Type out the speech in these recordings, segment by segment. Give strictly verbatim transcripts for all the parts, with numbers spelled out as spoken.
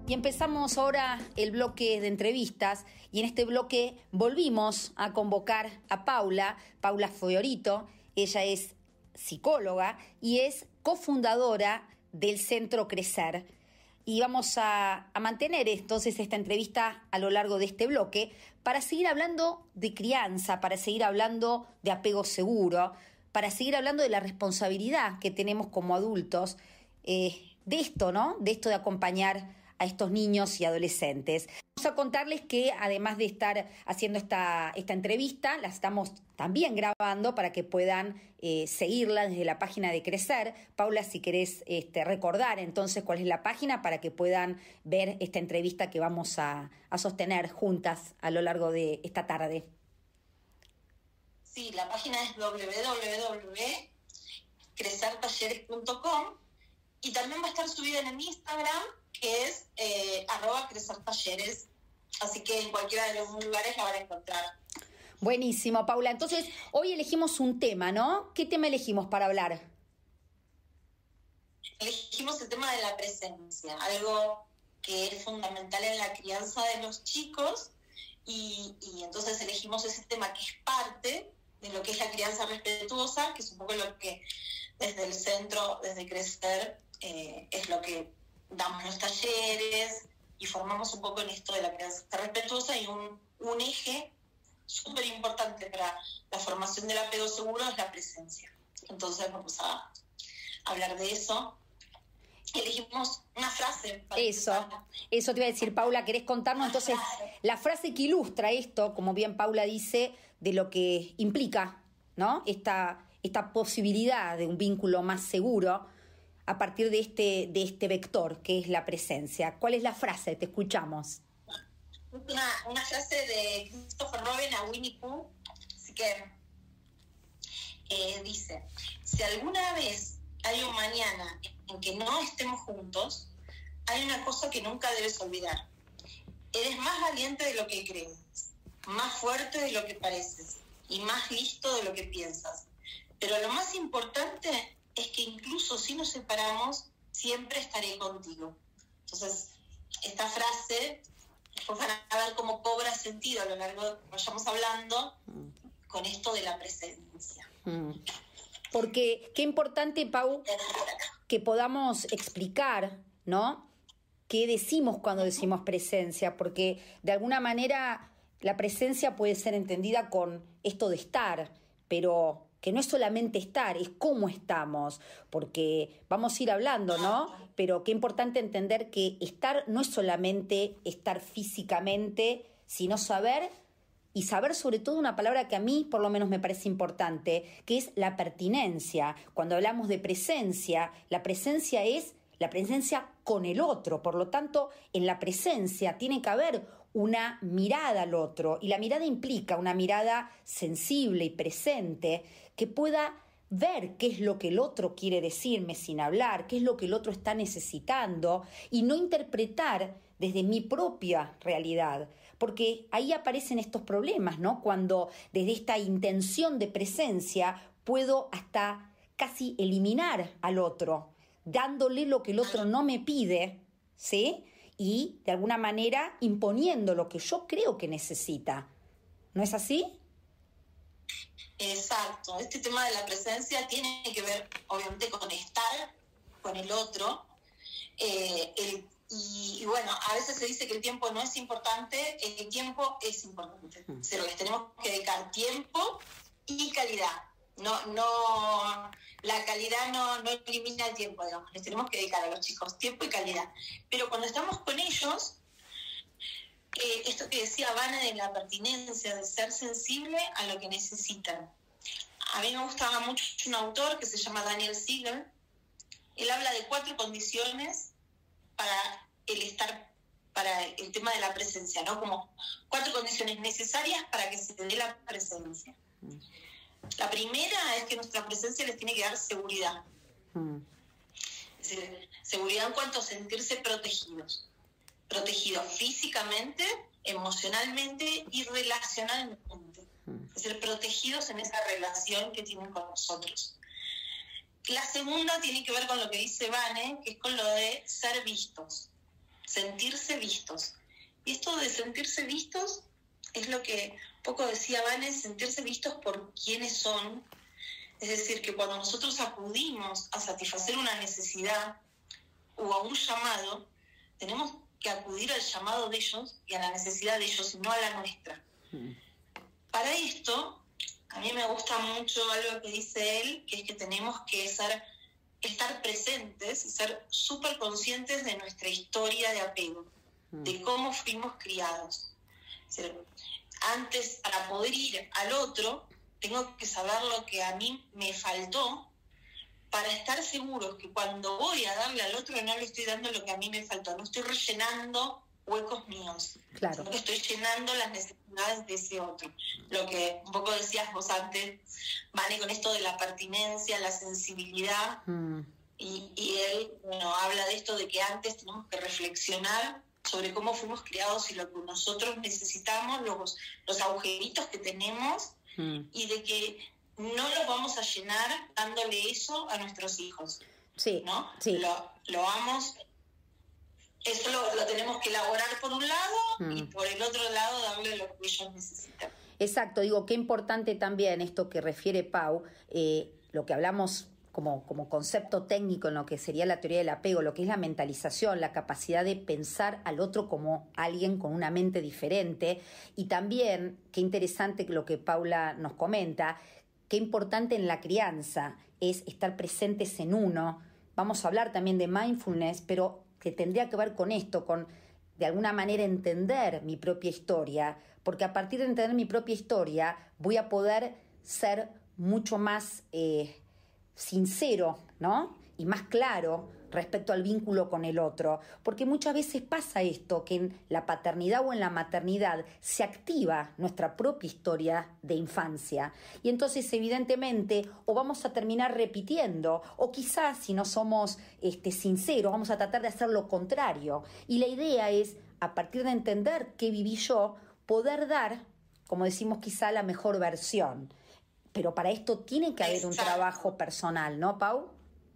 Y empezamos ahora el bloque de entrevistas y en este bloque volvimos a convocar a Paula, Paula Fiorito. Ella es psicóloga y es cofundadora del Centro Crecer. Y vamos a, a mantener entonces esta entrevista a lo largo de este bloque para seguir hablando de crianza, para seguir hablando de apego seguro, para seguir hablando de la responsabilidad que tenemos como adultos eh, de esto, ¿no? De esto de acompañar a estos niños y adolescentes. Vamos a contarles que además de estar haciendo esta, esta entrevista, la estamos también grabando para que puedan eh, seguirla desde la página de Crecer. Paula, si querés este, recordar entonces cuál es la página para que puedan ver esta entrevista que vamos a, a sostener juntas a lo largo de esta tarde. Sí, la página es doble u doble u doble u punto crecer talleres punto com y también va a estar subida en el Instagram, que es eh, arroba crecertalleres, así que en cualquiera de los lugares la van a encontrar. Buenísimo, Paula. Entonces, hoy elegimos un tema, ¿no? ¿Qué tema elegimos para hablar? Elegimos el tema de la presencia, algo que es fundamental en la crianza de los chicos, y, y entonces elegimos ese tema que es parte de lo que es la crianza respetuosa, que es un poco lo que desde el centro, desde Crecer, eh, es lo que damos los talleres y formamos un poco en esto de la crianza respetuosa, y un, un eje súper importante para la formación del apego seguro es la presencia. Entonces vamos a hablar de eso. Elegimos una frase. Para eso, empezar. eso te iba a decir, Paula, ¿querés contarnos entonces la frase que ilustra esto, como bien Paula dice, de lo que implica, ¿no? Esta, esta posibilidad de un vínculo más seguro a partir de este, de este vector que es la presencia? ¿Cuál es la frase? Te escuchamos. Una, una frase de Christopher Robin a Winnie Pooh, así que eh, dice: si alguna vez hay un mañana en que no estemos juntos, hay una cosa que nunca debes olvidar. Eres más valiente de lo que crees, más fuerte de lo que pareces y más listo de lo que piensas. Pero lo más importante es que incluso si nos separamos, siempre estaré contigo. Entonces, esta frase, después van a ver cómo cobra sentido a lo largo de lo que vayamos hablando con esto de la presencia. Mm. Porque qué importante, Pau, que podamos explicar, ¿no? ¿Qué decimos cuando decimos presencia? Porque de alguna manera la presencia puede ser entendida con esto de estar, pero que no es solamente estar, es cómo estamos, porque vamos a ir hablando, ¿no? Pero qué importante entender que estar no es solamente estar físicamente, sino saber, y saber sobre todo una palabra que a mí por lo menos me parece importante, que es la pertinencia. Cuando hablamos de presencia, la presencia es la presencia con el otro, por lo tanto, en la presencia tiene que haber una mirada al otro, y la mirada implica una mirada sensible y presente que pueda ver qué es lo que el otro quiere decirme sin hablar, qué es lo que el otro está necesitando, y no interpretar desde mi propia realidad, porque ahí aparecen estos problemas, ¿no? Cuando desde esta intención de presencia puedo hasta casi eliminar al otro, dándole lo que el otro no me pide, ¿sí? Y de alguna manera imponiendo lo que yo creo que necesita. ¿No es así? Exacto. Este tema de la presencia tiene que ver, obviamente, con estar con el otro. Eh, el, y, y bueno, a veces se dice que el tiempo no es importante. El tiempo es importante. O sea, les tenemos que dedicar tiempo y calidad. No, no, la calidad no, no elimina el tiempo, digamos. Les tenemos que dedicar a los chicos tiempo y calidad. Pero cuando estamos con ellos, eh, esto que decía Vane de la pertinencia, de ser sensible a lo que necesitan. A mí me gustaba mucho un autor que se llama Daniel Siegel. Él habla de cuatro condiciones para el estar, para el tema de la presencia, ¿no? Como cuatro condiciones necesarias para que se dé la presencia. La primera es que nuestra presencia les tiene que dar seguridad. Mm. Es decir, seguridad en cuanto a sentirse protegidos. Protegidos físicamente, emocionalmente y relacionalmente. Mm. Es decir, protegidos en esa relación que tienen con nosotros. La segunda tiene que ver con lo que dice Vane, que es con lo de ser vistos. sentirse vistos. Y esto de sentirse vistos es lo que poco decía Vanes, sentirse vistos por quienes son. Es decir, que cuando nosotros acudimos a satisfacer una necesidad o a un llamado, tenemos que acudir al llamado de ellos y a la necesidad de ellos, y no a la nuestra. Mm. Para esto, a mí me gusta mucho algo que dice él, que es que tenemos que ser, estar presentes y ser súper conscientes de nuestra historia de apego, mm. de cómo fuimos criados. Es decir, antes, para poder ir al otro, tengo que saber lo que a mí me faltó para estar seguros que cuando voy a darle al otro no le estoy dando lo que a mí me faltó, no estoy rellenando huecos míos, claro. sino que estoy llenando las necesidades de ese otro. Lo que un poco decías vos antes, Vane, con esto de la pertinencia, la sensibilidad, mm. y, y él bueno, habla de esto de que antes tenemos que reflexionar sobre cómo fuimos criados y lo que nosotros necesitamos, los, los agujeritos que tenemos, mm. y de que no lo vamos a llenar dándole eso a nuestros hijos. Sí, ¿no? sí. Lo, lo vamos, eso lo, lo tenemos que elaborar por un lado mm. y por el otro lado darle lo que ellos necesitan. Exacto, digo, qué importante también esto que refiere Pau, eh, lo que hablamos como, como concepto técnico en lo que sería la teoría del apego, lo que es la mentalización, la capacidad de pensar al otro como alguien con una mente diferente, y también, qué interesante lo que Paula nos comenta, qué importante en la crianza es estar presentes en uno. Vamos a hablar también de mindfulness, pero que tendría que ver con esto, con de alguna manera entender mi propia historia, porque a partir de entender mi propia historia voy a poder ser mucho más eh, sincero, ¿no? Y más claro respecto al vínculo con el otro, porque muchas veces pasa esto, que en la paternidad o en la maternidad se activa nuestra propia historia de infancia, y entonces evidentemente o vamos a terminar repitiendo, o quizás si no somos este, sinceros vamos a tratar de hacer lo contrario, y la idea es, a partir de entender qué viví yo, poder dar, como decimos, quizá la mejor versión, pero para esto tiene que haber un trabajo personal, ¿no, Pau?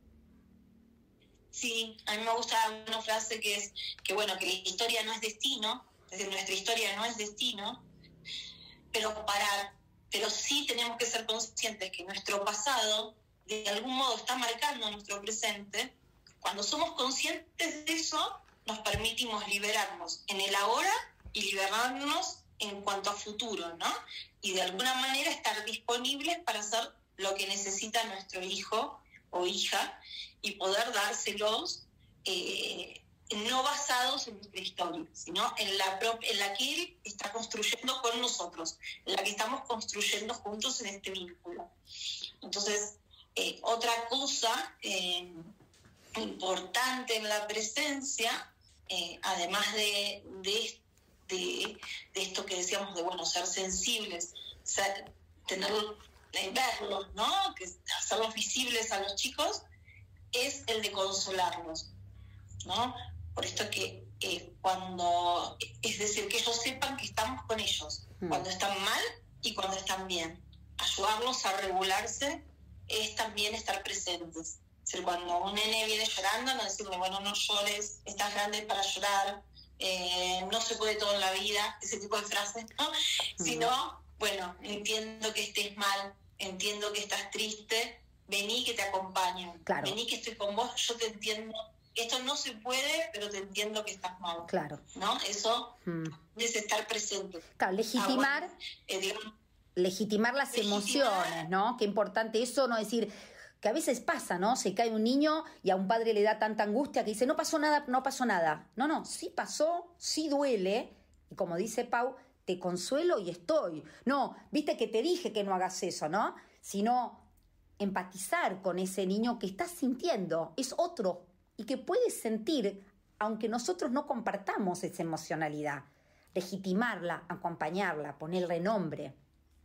Sí, a mí me gusta una frase que es que, bueno, que la historia no es destino, es decir, nuestra historia no es destino, pero, para, pero sí tenemos que ser conscientes que nuestro pasado de algún modo está marcando nuestro presente. Cuando somos conscientes de eso, nos permitimos liberarnos en el ahora y liberarnos en cuanto a futuro, ¿no? Y de alguna manera estar disponibles para hacer lo que necesita nuestro hijo o hija, y poder dárselos eh, no basados en nuestra historia, sino en la, prop- en la que él está construyendo con nosotros, en la que estamos construyendo juntos en este vínculo. Entonces, eh, otra cosa eh, importante en la presencia, eh, además de, de, de, de esto que decíamos de, bueno, ser sensibles, ser, tener, verlos, ¿no? Que hacerlos visibles a los chicos, es el de consolarlos, ¿no? Por esto que eh, cuando, es decir, que ellos sepan que estamos con ellos, mm. cuando están mal y cuando están bien. Ayudarlos a regularse es también estar presentes. Es decir, cuando un nene viene llorando, no decirle, bueno, no llores, estás grande para llorar, eh, no se puede todo en la vida, ese tipo de frases, ¿no? Mm. Sino, bueno, entiendo que estés mal, entiendo que estás triste, vení que te acompaño, claro. Vení que estoy con vos, yo te entiendo. Esto no se puede, pero te entiendo que estás mal. Claro. ¿No? Eso mm. es estar presente. Claro, legitimar, ah, bueno, eh, digamos, legitimar las legitimar. emociones, ¿no? Qué importante eso, no decir, que a veces pasa, ¿no? Se cae un niño y a un padre le da tanta angustia que dice, no pasó nada, no pasó nada. No, no, sí pasó, sí duele, y como dice Pau, te consuelo y estoy. No, viste que te dije que no hagas eso, ¿no? Sino empatizar con ese niño que está sintiendo, es otro, y que puede sentir, aunque nosotros no compartamos esa emocionalidad. Legitimarla, acompañarla, ponerle nombre.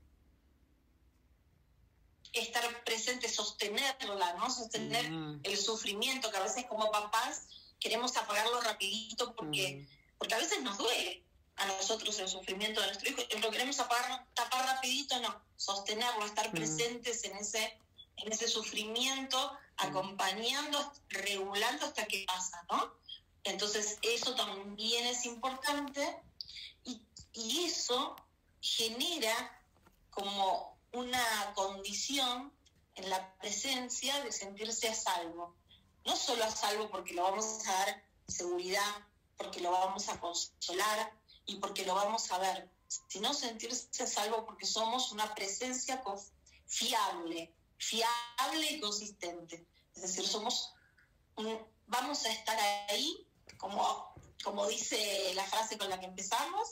Estar presente, sostenerla, ¿no? Sostener mm. el sufrimiento, que a veces como papás queremos apagarlo rapidito porque, mm. porque a veces nos duele a nosotros el sufrimiento de nuestro hijo, y lo queremos apagar, tapar rapidito, no, sostenerlo, estar mm. presentes en ese en ese sufrimiento, acompañando, regulando hasta que pasa, ¿no? Entonces eso también es importante y, y eso genera como una condición en la presencia de sentirse a salvo. No solo a salvo porque lo vamos a dar seguridad, porque lo vamos a consolar y porque lo vamos a ver, sino sentirse a salvo porque somos una presencia fiable, fiable y consistente. Es decir, somos un, vamos a estar ahí, como, como dice la frase con la que empezamos,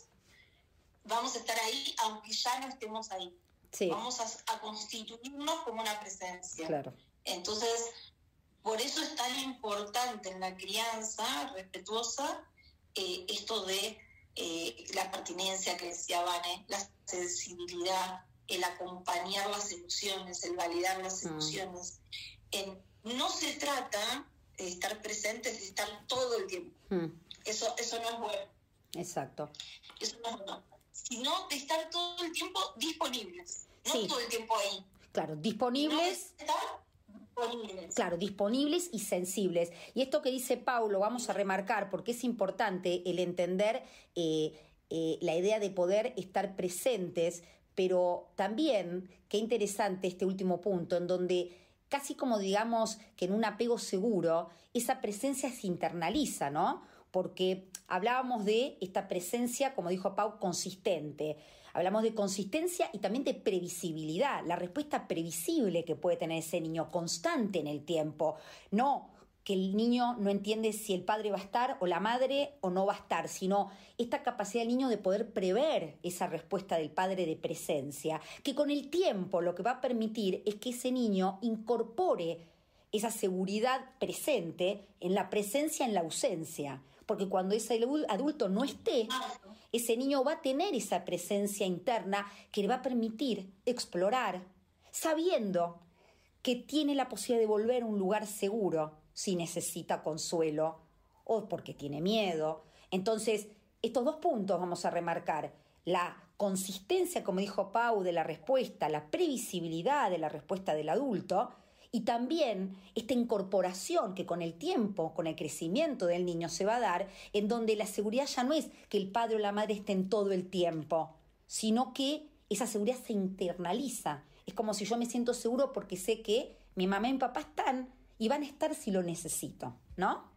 vamos a estar ahí aunque ya no estemos ahí. Sí. Vamos a, a constituirnos como una presencia. Claro. Entonces, por eso es tan importante en la crianza respetuosa eh, esto de eh, la pertinencia que decía Vane, la sensibilidad, el acompañar las emociones, el validar las mm. emociones. En, no se trata de estar presentes, de estar todo el tiempo. Mm. Eso, eso no es bueno. Exacto. Eso no es bueno. Sino de estar todo el tiempo disponibles, no sí. todo el tiempo ahí. Claro, disponibles. No estar disponibles. Claro, disponibles y sensibles. Y esto que dice Paulo, vamos a remarcar, porque es importante el entender eh, eh, la idea de poder estar presentes, pero también, qué interesante este último punto, en donde casi como digamos que en un apego seguro, esa presencia se internaliza, ¿no? Porque hablábamos de esta presencia, como dijo Pau, consistente. Hablamos de consistencia y también de previsibilidad, la respuesta previsible que puede tener ese niño, constante en el tiempo. No que el niño no entiende si el padre va a estar o la madre o no va a estar, sino esta capacidad del niño de poder prever esa respuesta del padre de presencia, que con el tiempo lo que va a permitir es que ese niño incorpore esa seguridad presente en la presencia, en la ausencia. Porque cuando ese adulto no esté, ese niño va a tener esa presencia interna que le va a permitir explorar, sabiendo que tiene la posibilidad de volver a un lugar seguro si necesita consuelo o porque tiene miedo. Entonces, estos dos puntos vamos a remarcar. La consistencia, como dijo Pau, de la respuesta, la previsibilidad de la respuesta del adulto, y también esta incorporación que con el tiempo, con el crecimiento del niño se va a dar, en donde la seguridad ya no es que el padre o la madre estén todo el tiempo, sino que esa seguridad se internaliza. Es como si yo me siento seguro porque sé que mi mamá y mi papá están y van a estar si lo necesito, ¿no?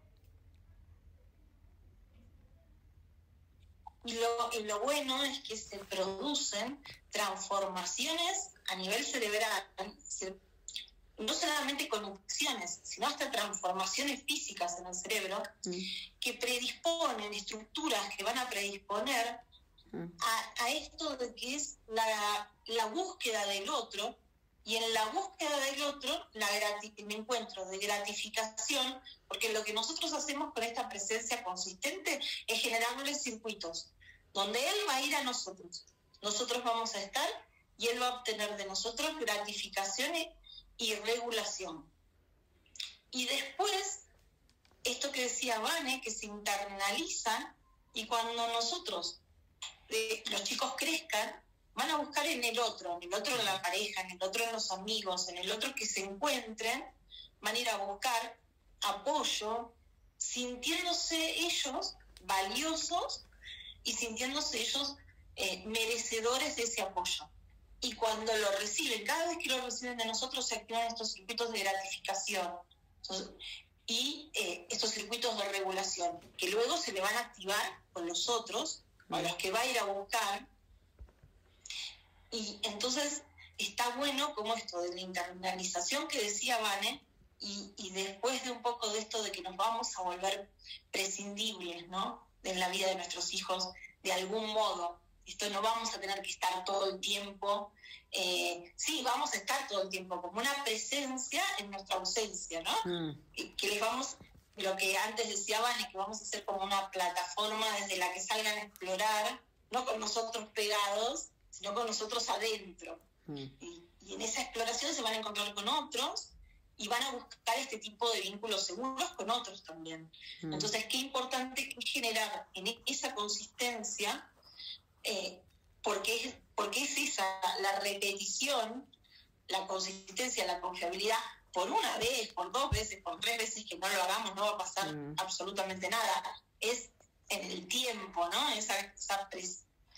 Y lo, y lo bueno es que se producen transformaciones a nivel cerebral, se no solamente conexiones, sino hasta transformaciones físicas en el cerebro, mm. que predisponen, estructuras que van a predisponer mm. a, a esto de que es la, la búsqueda del otro, y en la búsqueda del otro, la grati- el encuentro de gratificación, porque lo que nosotros hacemos con esta presencia consistente es generarle circuitos, donde él va a ir a nosotros, nosotros vamos a estar, y él va a obtener de nosotros gratificaciones y regulación. Y después, esto que decía Vane, que se internalizan, y cuando nosotros, eh, los chicos crezcan, van a buscar en el otro, en el otro en la pareja, en el otro en los amigos, en el otro que se encuentren, van a ir a buscar apoyo, sintiéndose ellos valiosos y sintiéndose ellos eh, merecedores de ese apoyo. Y cuando lo reciben, cada vez que lo reciben de nosotros, se activan estos circuitos de gratificación Entonces, y eh, estos circuitos de regulación, que luego se le van a activar con los otros, con los que va a ir a buscar. Y entonces está bueno como esto de la internalización que decía Vane, y, y después de un poco de esto de que nos vamos a volver prescindibles, ¿no?, en la vida de nuestros hijos, de algún modo. Esto no vamos a tener que estar todo el tiempo, eh, sí, vamos a estar todo el tiempo como una presencia en nuestra ausencia, ¿no? Mm. Que, que les vamos, lo que antes decía Vane, que vamos a ser como una plataforma desde la que salgan a explorar, no con nosotros pegados, sino con nosotros adentro. Mm. Y, y en esa exploración se van a encontrar con otros y van a buscar este tipo de vínculos seguros con otros también. Mm. Entonces, qué importante es generar en esa consistencia. Eh, porque, es, porque es esa, la repetición, la consistencia, la confiabilidad, por una vez, por dos veces, por tres veces que no lo hagamos, no va a pasar mm. absolutamente nada. Es en el tiempo, ¿no? Esa, esa pre,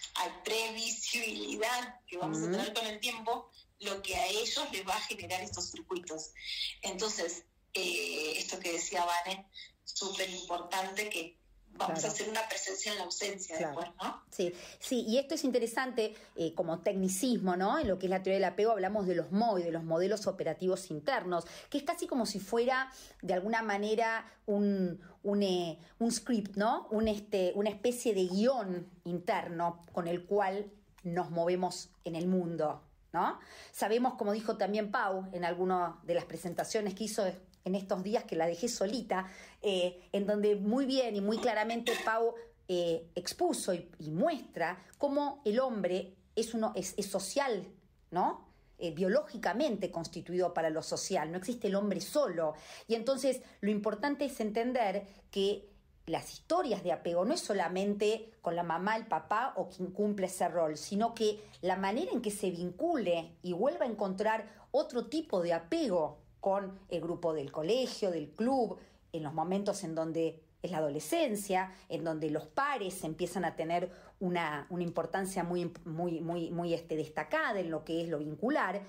previsibilidad que vamos mm. a tener con el tiempo, lo que a ellos les va a generar estos circuitos. Entonces, eh, esto que decía Vane, súper importante, que vamos claro. a hacer una presencia en la ausencia claro. después, ¿no? Sí, sí, y esto es interesante eh, como tecnicismo, ¿no? En lo que es la teoría del apego hablamos de los M O I, de los modelos operativos internos, que es casi como si fuera, de alguna manera, un, un, eh, un script, ¿no? Un, este, una especie de guión interno con el cual nos movemos en el mundo, ¿no? Sabemos, como dijo también Pau en alguna de las presentaciones que hizo en estos días, que la dejé solita, eh, en donde muy bien y muy claramente Pau eh, expuso y, y muestra cómo el hombre es, uno, es, es social, ¿no? Eh, biológicamente constituido para lo social, no existe el hombre solo. Y entonces lo importante es entender que las historias de apego no es solamente con la mamá, el papá o quien cumple ese rol, sino que la manera en que se vincule y vuelva a encontrar otro tipo de apego con el grupo del colegio, del club, en los momentos en donde es la adolescencia, en donde los pares empiezan a tener una, una importancia muy, muy, muy, muy este, destacada en lo que es lo vincular,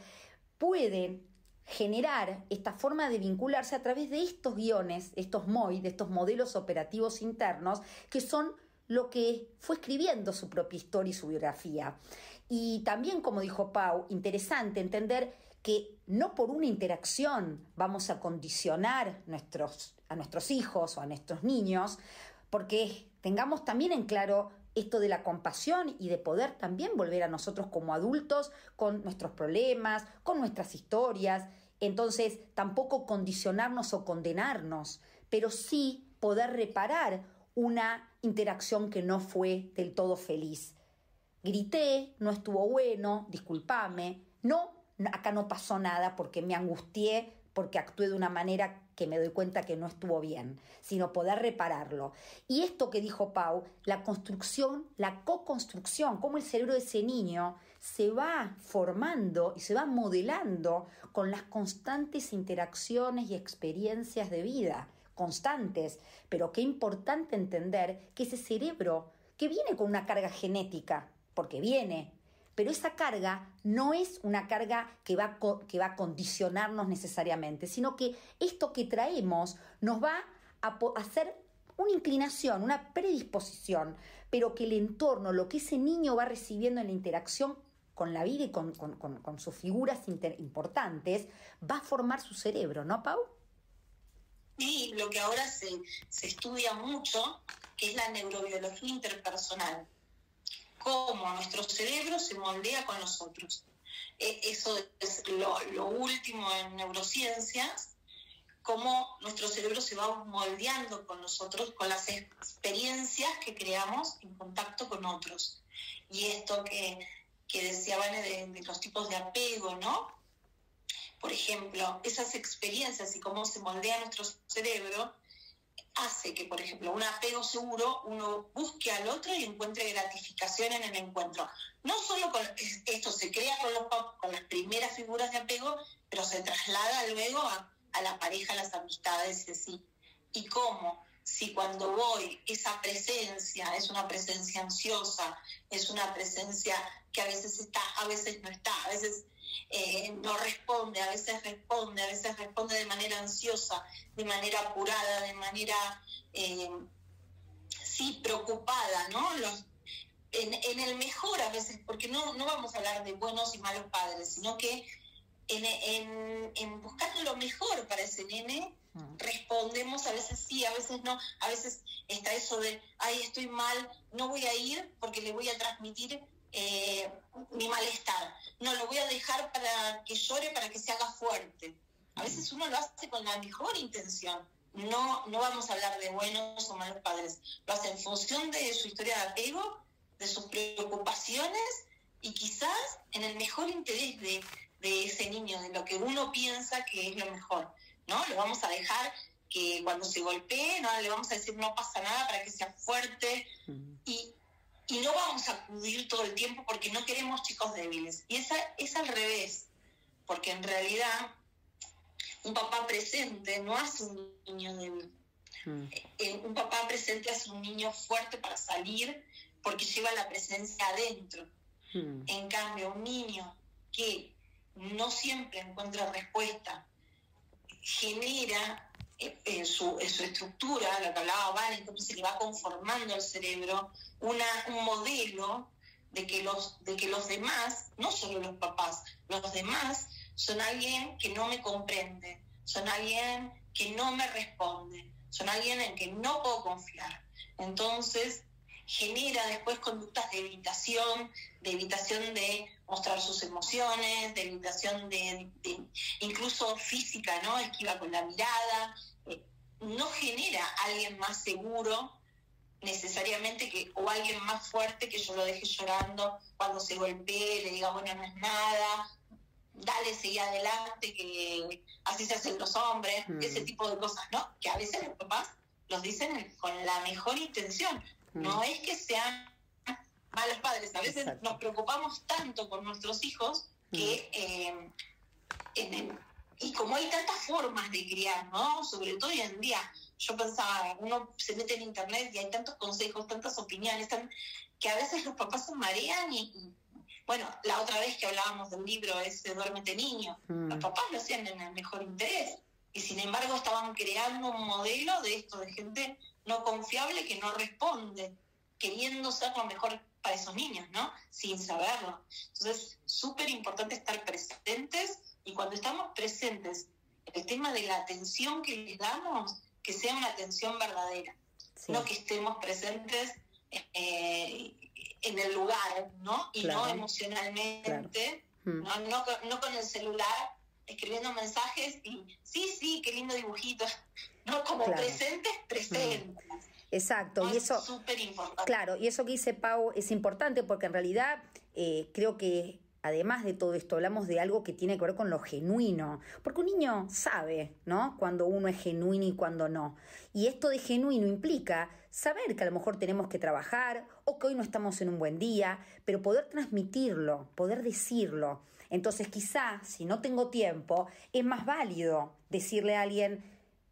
pueden generar esta forma de vincularse a través de estos guiones, estos M O I, de estos modelos operativos internos, que son lo que fue escribiendo su propia historia y su biografía. Y también, como dijo Pau, interesante entender que no por una interacción vamos a condicionar nuestros, a nuestros hijos o a nuestros niños, porque tengamos también en claro esto de la compasión y de poder también volver a nosotros como adultos con nuestros problemas, con nuestras historias. Entonces, tampoco condicionarnos o condenarnos, pero sí poder reparar una interacción que no fue del todo feliz. Grité, no estuvo bueno, discúlpame, no, acá no pasó nada porque me angustié, porque actué de una manera que me doy cuenta que no estuvo bien, sino poder repararlo. Y esto que dijo Pau, la construcción, la co-construcción, cómo el cerebro de ese niño se va formando y se va modelando con las constantes interacciones y experiencias de vida, constantes, pero qué importante entender que ese cerebro, que viene con una carga genética, porque viene, pero esa carga no es una carga que va, que va a condicionarnos necesariamente, sino que esto que traemos nos va a hacer una inclinación, una predisposición, pero que el entorno, lo que ese niño va recibiendo en la interacción con la vida y con, con, con, con sus figuras inter, importantes, va a formar su cerebro, ¿no, Pau? Sí, lo que ahora se, se estudia mucho, que es la neurobiología interpersonal. Cómo nuestro cerebro se moldea con los otros. Eso es lo, lo último en neurociencias, cómo nuestro cerebro se va moldeando con nosotros, con las experiencias que creamos en contacto con otros. Y esto que, que decía Vane de, de los tipos de apego, ¿no? Por ejemplo, esas experiencias y cómo se moldea nuestro cerebro hace que, por ejemplo, un apego seguro, uno busque al otro y encuentre gratificación en el encuentro. No solo con esto se crea con, los, con las primeras figuras de apego, pero se traslada luego a, a la pareja, a las amistades y así. ¿Y cómo? Si cuando voy, esa presencia es una presencia ansiosa, es una presencia que a veces está, a veces no está, a veces eh, no responde, a veces responde, a veces responde de manera ansiosa, de manera apurada, de manera, eh, sí, preocupada, ¿no? Los, en, en el mejor a veces, porque no, no vamos a hablar de buenos y malos padres, sino que en, en, en buscar lo mejor para ese nene, respondemos, a veces sí, a veces no, a veces está eso de, ay, estoy mal, no voy a ir porque le voy a transmitir eh, mi malestar, no, lo voy a dejar para que llore, para que se haga fuerte. A veces uno lo hace con la mejor intención, no, no vamos a hablar de buenos o malos padres, lo hace en función de su historia de apego, de sus preocupaciones y quizás en el mejor interés de, de ese niño, de lo que uno piensa que es lo mejor. ¿No? Le vamos a dejar que cuando se golpee, no le vamos a decir no pasa nada para que sea fuerte uh-huh. y, y no vamos a acudir todo el tiempo porque no queremos chicos débiles. Y esa es al revés, porque en realidad un papá presente no hace un niño débil. Mm. Eh, un papá presente hace un niño fuerte para salir porque lleva la presencia adentro. Mm. En cambio, un niño que no siempre encuentra respuesta, genera eh, en, su, en su estructura, lo que hablaba Vale, entonces se le va conformando al cerebro una, un modelo de que, los, de que los demás, no solo los papás, los demás son alguien que no me comprende, son alguien que no me responde, son alguien en que no puedo confiar. Entonces genera después conductas de evitación, de evitación de mostrar sus emociones, de evitación de, de incluso física, ¿no? Esquiva con la mirada. Eh, no genera alguien más seguro necesariamente que, o alguien más fuerte que yo lo deje llorando cuando se golpee, le diga, bueno, no es nada, dale, seguí adelante, que así se hacen los hombres, mm. ese tipo de cosas, ¿no? Que a veces los papás los dicen con la mejor intención. Mm. No es que sean malos padres, a veces Exacto. nos preocupamos tanto por nuestros hijos que, mm. eh, en el, y como hay tantas formas de criar, ¿no? Sobre todo hoy en día, yo pensaba, uno se mete en internet y hay tantos consejos, tantas opiniones, tan, que a veces los papás se marean y, y bueno, la otra vez que hablábamos del libro ese Duérmete Niño, mm. los papás lo hacían en el mejor interés y sin embargo estaban creando un modelo de esto, de gente no confiable que no responde, queriendo ser lo mejor para esos niños, ¿no? Sin saberlo. Entonces, súper importante estar presentes y cuando estamos presentes, el tema de la atención que les damos, que sea una atención verdadera, sí. no que estemos presentes eh, en el lugar, ¿no? Y claro. no emocionalmente, claro. no, no, no con el celular escribiendo mensajes y sí, sí, qué lindo dibujito, no como claro. presentes, presentes. Mm. Exacto, no, y eso es súper importante. Claro, y eso que dice Pau es importante porque en realidad eh, creo que además de todo esto hablamos de algo que tiene que ver con lo genuino, porque un niño sabe, ¿no? Cuando uno es genuino y cuando no. Y esto de genuino implica saber que a lo mejor tenemos que trabajar o que hoy no estamos en un buen día, pero poder transmitirlo, poder decirlo. Entonces quizá, si no tengo tiempo, es más válido decirle a alguien,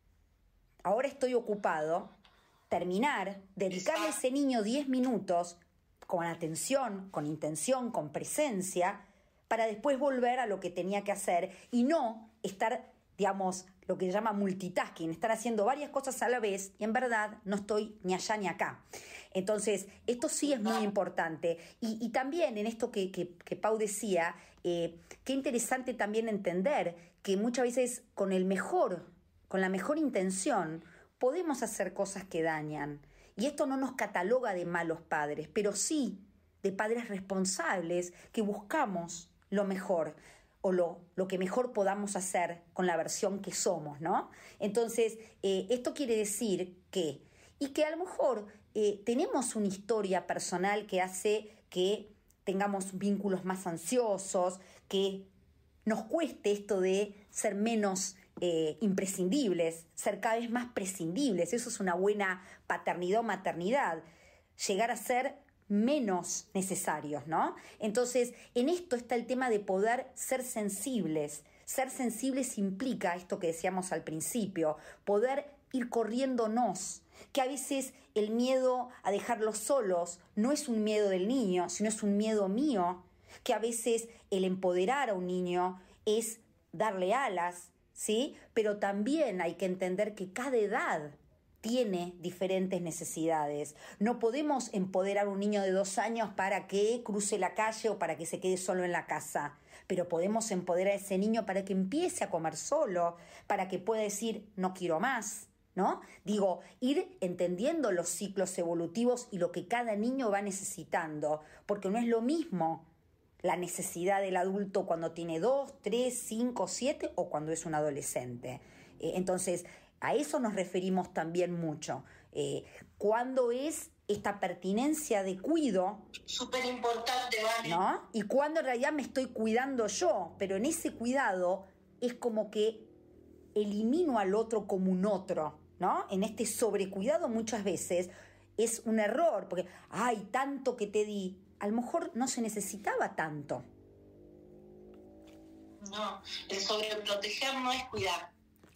ahora estoy ocupado, terminar, dedicarle a ese niño diez minutos con atención, con intención, con presencia, para después volver a lo que tenía que hacer y no estar, digamos, lo que se llama multitasking, estar haciendo varias cosas a la vez y en verdad no estoy ni allá ni acá. Entonces, esto sí es muy importante. Y, y también en esto que, que, que Pau decía, eh, qué interesante también entender que muchas veces con el mejor, con la mejor intención, podemos hacer cosas que dañan. Y esto no nos cataloga de malos padres, pero sí de padres responsables que buscamos lo mejor o lo, lo que mejor podamos hacer con la versión que somos, ¿no? Entonces, eh, esto quiere decir que, y que a lo mejor eh, tenemos una historia personal que hace que tengamos vínculos más ansiosos, que nos cueste esto de ser menos Eh, imprescindibles, ser cada vez más prescindibles. Eso es una buena paternidad o maternidad, llegar a ser menos necesarios, ¿no? Entonces, en esto está el tema de poder ser sensibles. Ser sensibles implica esto que decíamos al principio, poder ir corriéndonos, que a veces el miedo a dejarlos solos no es un miedo del niño, sino es un miedo mío, que a veces el empoderar a un niño es darle alas, ¿sí? Pero también hay que entender que cada edad tiene diferentes necesidades. No podemos empoderar a un niño de dos años para que cruce la calle o para que se quede solo en la casa, pero podemos empoderar a ese niño para que empiece a comer solo, para que pueda decir no quiero más, ¿no? Digo, ir entendiendo los ciclos evolutivos y lo que cada niño va necesitando, porque no es lo mismo la necesidad del adulto cuando tiene dos, tres, cinco, siete o cuando es un adolescente. Eh, entonces, a eso nos referimos también mucho. Eh, ¿Cuándo es esta pertinencia de cuido? Súper importante, ¿vale? ¿No? Y cuándo en realidad me estoy cuidando yo, pero en ese cuidado es como que elimino al otro como un otro, ¿no? En este sobrecuidado muchas veces es un error, porque, ay, tanto que te di, a lo mejor no se necesitaba tanto. No, el sobreproteger no es cuidar.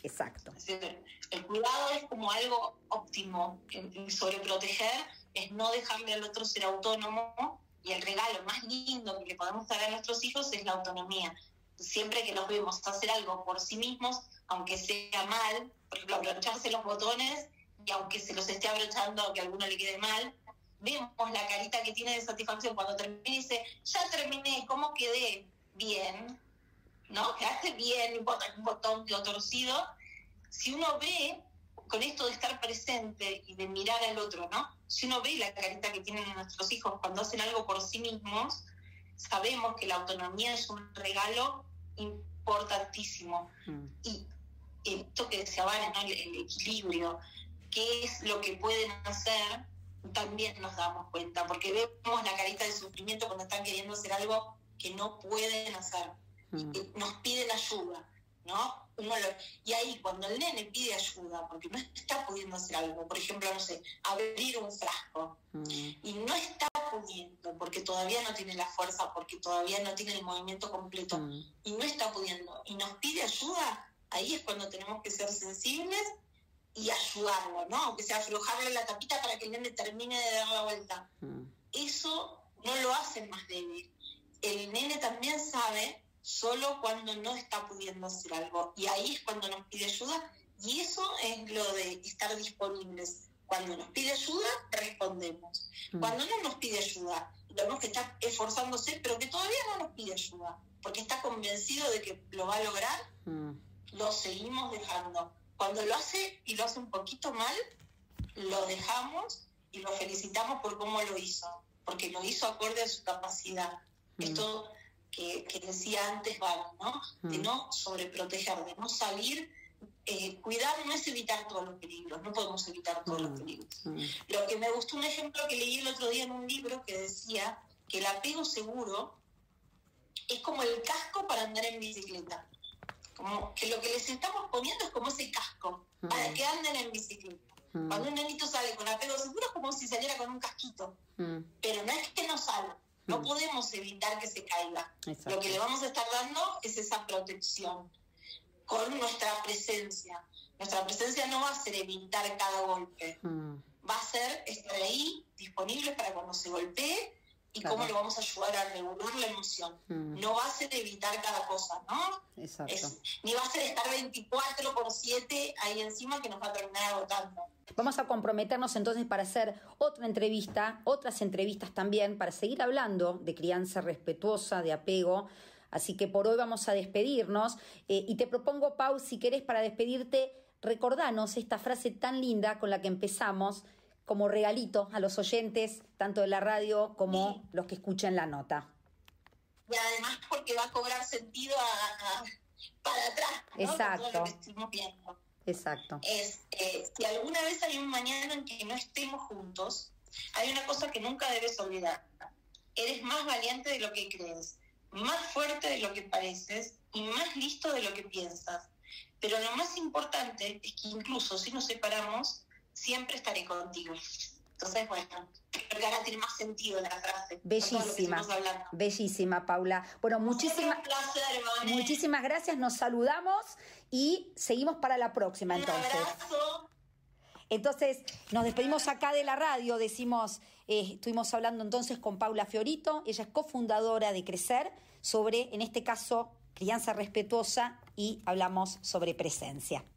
Exacto. Es decir, el cuidado es como algo óptimo. El sobreproteger es no dejarle al otro ser autónomo, y el regalo más lindo que le podemos dar a nuestros hijos es la autonomía. Siempre que los vemos hacer algo por sí mismos, aunque sea mal, por ejemplo, abrocharse los botones, y aunque se los esté abrochando, aunque a alguno le quede mal, vemos la carita que tiene de satisfacción cuando termina y dice, ya terminé, ¿cómo quedé? Bien, ¿no? Quedaste bien, no importa un botón quedó torcido. Si uno ve, con esto de estar presente y de mirar al otro, ¿no? Si uno ve la carita que tienen nuestros hijos cuando hacen algo por sí mismos, sabemos que la autonomía es un regalo importantísimo. Mm. Y esto que decía Vane, ¿no? el, el equilibrio, qué es lo que pueden hacer, también nos damos cuenta, porque vemos la carita de sufrimiento cuando están queriendo hacer algo que no pueden hacer. Mm. Y nos piden ayuda, ¿no? Uno lo, y ahí cuando el nene pide ayuda, porque no está pudiendo hacer algo, por ejemplo, no sé, abrir un frasco, mm. y no está pudiendo, porque todavía no tiene la fuerza, porque todavía no tiene el movimiento completo, mm. y no está pudiendo, y nos pide ayuda, ahí es cuando tenemos que ser sensibles y ayudarlo, ¿no? Aunque sea aflojarle la tapita para que el nene termine de dar la vuelta. Mm. Eso no lo hace más débil. El nene también sabe solo cuando no está pudiendo hacer algo, y ahí es cuando nos pide ayuda, y eso es lo de estar disponibles. Cuando nos pide ayuda, respondemos. Mm. Cuando no nos pide ayuda, vemos que está esforzándose, pero que todavía no nos pide ayuda, porque está convencido de que lo va a lograr, mm. lo seguimos dejando. Cuando lo hace y lo hace un poquito mal, lo dejamos y lo felicitamos por cómo lo hizo, porque lo hizo acorde a su capacidad. Mm. Esto que, que decía antes, Vale, ¿no? Mm. De no sobreproteger, de no salir. Eh, cuidar no es evitar todos los peligros, no podemos evitar todos mm. los peligros. Mm. Lo que me gustó, un ejemplo que leí el otro día en un libro que decía que el apego seguro es como el casco para andar en bicicleta. Como que lo que les estamos poniendo es como ese casco mm. para que anden en bicicleta. Mm. Cuando un nenito sale con apego seguro es como si saliera con un casquito, mm. pero no es que no salga, no mm. podemos evitar que se caiga. Exacto. Lo que le vamos a estar dando es esa protección con nuestra presencia. Nuestra presencia no va a ser evitar cada golpe, mm. va a ser estar ahí, disponible para cuando se golpee, y claro. cómo le vamos a ayudar a regular la emoción. Mm. No va a ser evitar cada cosa, ¿no? Exacto. Es, ni va a ser estar veinticuatro por siete ahí encima, que nos va a terminar agotando. Vamos a comprometernos entonces para hacer otra entrevista, otras entrevistas también, para seguir hablando de crianza respetuosa, de apego. Así que por hoy vamos a despedirnos. Eh, y te propongo, Pau, si querés, para despedirte, recordanos esta frase tan linda con la que empezamos, como regalito a los oyentes, tanto de la radio como sí. los que escuchan la nota. Y además porque va a cobrar sentido a, a, para atrás, ¿no? Exacto. Con todo lo que estuvimos viendo. Exacto. Es, eh, si alguna vez hay un mañana en que no estemos juntos, hay una cosa que nunca debes olvidar. Eres más valiente de lo que crees, más fuerte de lo que pareces y más listo de lo que piensas. Pero lo más importante es que incluso si nos separamos, siempre estaré contigo. Entonces, bueno, creo que ahora tiene más sentido la frase. Bellísima, bellísima, Paula. Bueno, muchísimas, muchísimas gracias, nos saludamos y seguimos para la próxima. Entonces. Un abrazo. Entonces, nos despedimos acá de la radio, decimos, eh, estuvimos hablando entonces con Paula Fiorito, ella es cofundadora de Crecer, sobre, en este caso, crianza respetuosa, y hablamos sobre presencia.